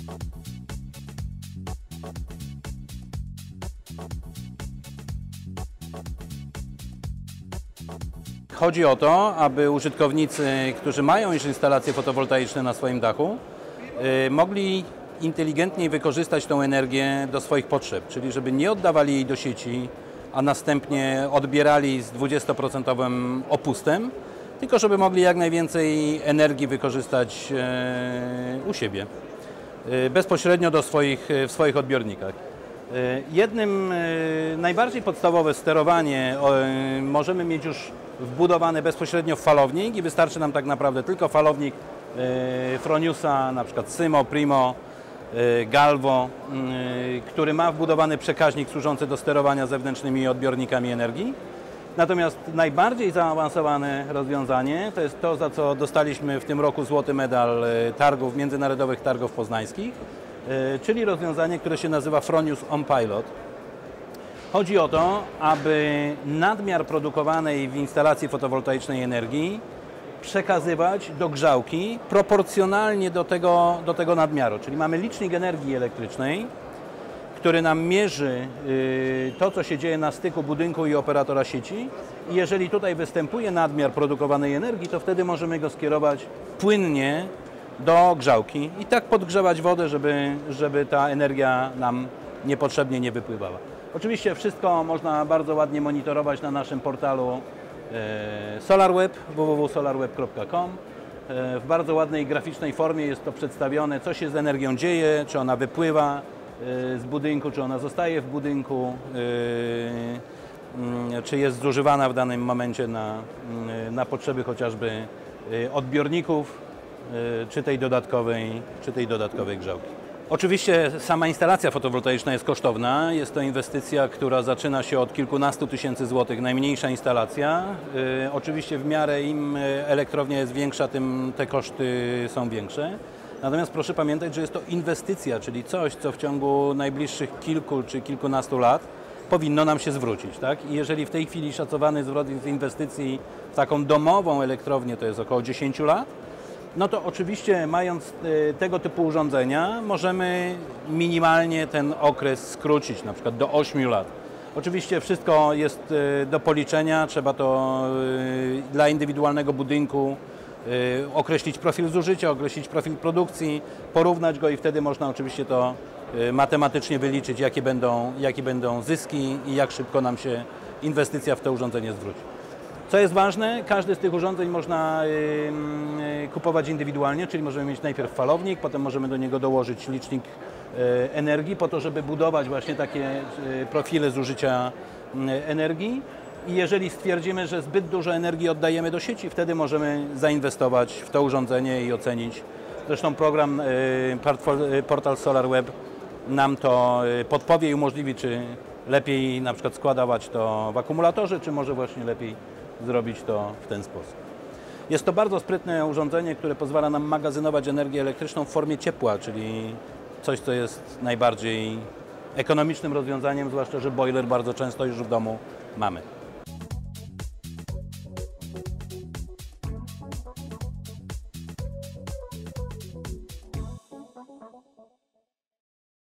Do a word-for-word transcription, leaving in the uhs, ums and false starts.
Chodzi o to, aby użytkownicy, którzy mają już instalacje fotowoltaiczne na swoim dachu, mogli inteligentniej wykorzystać tą energię do swoich potrzeb, czyli żeby nie oddawali jej do sieci, a następnie odbierali z dwudziestoprocentowym opustem, tylko żeby mogli jak najwięcej energii wykorzystać u siebie, bezpośrednio do swoich, w swoich odbiornikach. Jednym najbardziej podstawowe sterowanie możemy mieć już wbudowane bezpośrednio w falownik i wystarczy nam tak naprawdę tylko falownik Froniusa, na przykład Symo, Primo, Galvo, który ma wbudowany przekaźnik służący do sterowania zewnętrznymi odbiornikami energii. Natomiast najbardziej zaawansowane rozwiązanie to jest to, za co dostaliśmy w tym roku złoty medal targów, międzynarodowych targów poznańskich, czyli rozwiązanie, które się nazywa Fronius On Pilot. Chodzi o to, aby nadmiar produkowanej w instalacji fotowoltaicznej energii przekazywać do grzałki proporcjonalnie do tego, do tego nadmiaru. Czyli mamy licznik energii elektrycznej, który nam mierzy to, co się dzieje na styku budynku i operatora sieci. I jeżeli tutaj występuje nadmiar produkowanej energii, to wtedy możemy go skierować płynnie do grzałki i tak podgrzewać wodę, żeby, żeby ta energia nam niepotrzebnie nie wypływała. Oczywiście wszystko można bardzo ładnie monitorować na naszym portalu SolarWeb, w w w kropka solarweb kropka com. W bardzo ładnej graficznej formie jest to przedstawione, co się z energią dzieje, czy ona wypływa z budynku, czy ona zostaje w budynku, czy jest zużywana w danym momencie na, na potrzeby chociażby odbiorników, czy tej dodatkowej, czy tej dodatkowej grzałki. Oczywiście sama instalacja fotowoltaiczna jest kosztowna. Jest to inwestycja, która zaczyna się od kilkunastu tysięcy złotych, najmniejsza instalacja. Yy, oczywiście w miarę im elektrownia jest większa, tym te koszty są większe. Natomiast proszę pamiętać, że jest to inwestycja, czyli coś, co w ciągu najbliższych kilku czy kilkunastu lat powinno nam się zwrócić. Tak? I jeżeli w tej chwili szacowany zwrot z inwestycji w taką domową elektrownię to jest około dziesięć lat, no to oczywiście mając tego typu urządzenia możemy minimalnie ten okres skrócić, na przykład do ośmiu lat. Oczywiście wszystko jest do policzenia, trzeba to dla indywidualnego budynku określić profil zużycia, określić profil produkcji, porównać go i wtedy można oczywiście to matematycznie wyliczyć, jakie będą, jakie będą zyski i jak szybko nam się inwestycja w to urządzenie zwróci. Co jest ważne, każdy z tych urządzeń można kupować indywidualnie, czyli możemy mieć najpierw falownik, potem możemy do niego dołożyć licznik energii po to, żeby budować właśnie takie profile zużycia energii. I jeżeli stwierdzimy, że zbyt dużo energii oddajemy do sieci, wtedy możemy zainwestować w to urządzenie i ocenić. Zresztą program Portal SolarWeb nam to podpowie i umożliwi, czy lepiej na przykład składować to w akumulatorze, czy może właśnie lepiej zrobić to w ten sposób. Jest to bardzo sprytne urządzenie, które pozwala nam magazynować energię elektryczną w formie ciepła, czyli coś, co jest najbardziej ekonomicznym rozwiązaniem, zwłaszcza że boiler bardzo często już w domu mamy.